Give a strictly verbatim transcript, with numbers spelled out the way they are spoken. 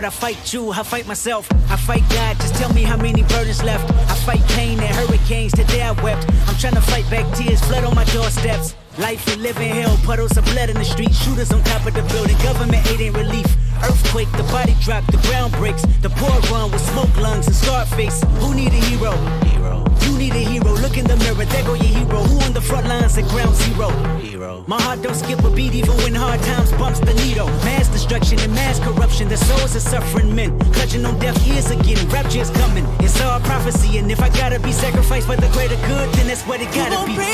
I fight you, I fight myself. I fight God, just tell me how many burdens left. I fight Cain and hurricanes, today I wept. I'm trying to fight back tears, blood on my doorsteps. Life and living hell, puddles of blood in the street. Shooters on top of the building, government aid ain't relief. Earthquake, the body drop, the ground breaks. The poor run with smoke lungs and scarred face. Who need a hero? Hero. You need a hero, look in the mirror, there go your hero. Who on the front lines at ground zero? Hero. My heart don't skip a beat even when hard times bumps the needle. Mass destruction and mass corruption, the souls of suffering men. Clutching on deaf ears again, rapture is coming. It's all prophecy, and if I gotta be sacrificed for the greater good, then that's what it gotta be.